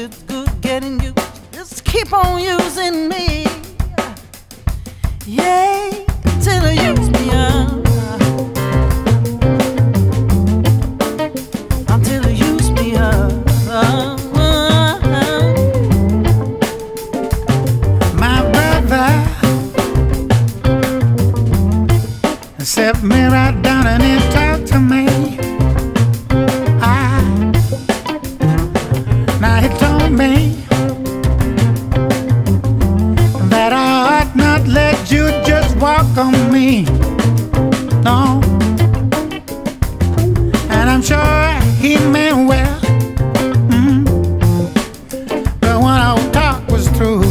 it's good getting you, just keep on using me. Yeah, till you use me up. Until you use me up. My brother sat me right down and he talked to me. Now he told me that I ought not let you just walk on me, no. And I'm sure he meant well, but when our talk was through,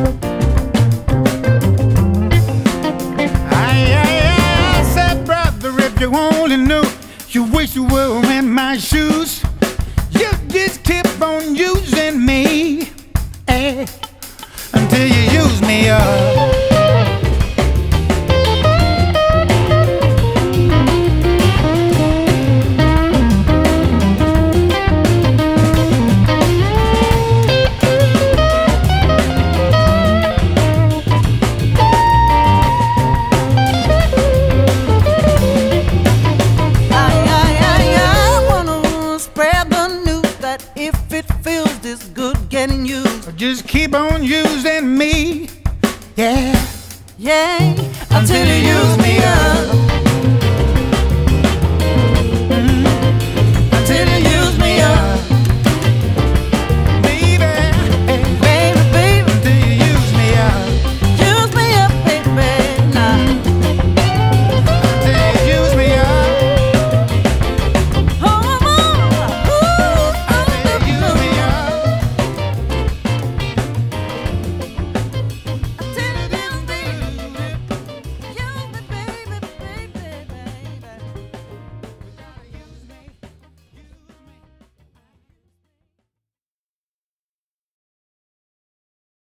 I said, brother, if you only knew, you wish you were in my shoes. You just keep on using me, until you use me up. If it feels this good getting you, Just keep on using me, yeah, yeah, until you use me up.